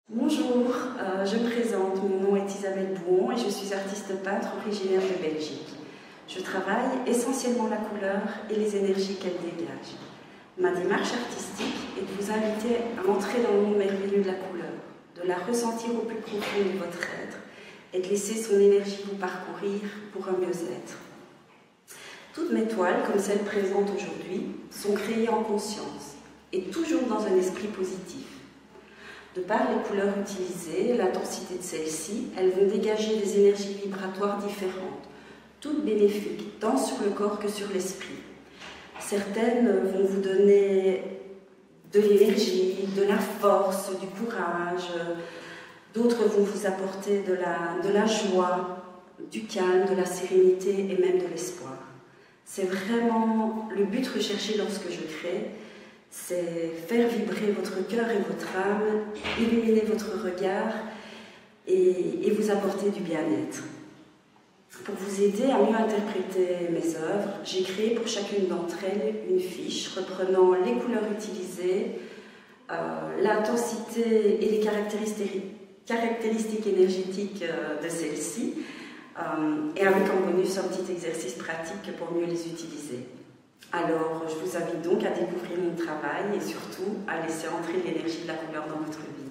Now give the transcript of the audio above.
Bonjour, je me présente, mon nom est Isabelle Bouon et je suis artiste peintre originaire de Belgique. Je travaille essentiellement la couleur et les énergies qu'elle dégage. Ma démarche artistique est de vous inviter à entrer dans le monde merveilleux de la couleur, de la ressentir au plus profond de votre être et de laisser son énergie vous parcourir pour un mieux-être. Toutes mes toiles, comme celles présentes aujourd'hui, sont créées en conscience et toujours dans un esprit positif. De par les couleurs utilisées, l'intensité de celles-ci, elles vont dégager des énergies vibratoires différentes, toutes bénéfiques, tant sur le corps que sur l'esprit. Certaines vont vous donner de l'énergie, de la force, du courage. D'autres vont vous apporter de la joie, du calme, de la sérénité et même de l'espoir. C'est vraiment le but recherché lorsque je crée. C'est faire vibrer votre cœur et votre âme, illuminer votre regard et vous apporter du bien-être. Pour vous aider à mieux interpréter mes œuvres, j'ai créé pour chacune d'entre elles une fiche reprenant les couleurs utilisées, l'intensité et les caractéristiques énergétiques de celles-ci, et avec en bonus un petit exercice pratique pour mieux les utiliser. Alors, je vous invite donc à découvrir mon travail et surtout à laisser entrer l'énergie de la couleur dans votre vie.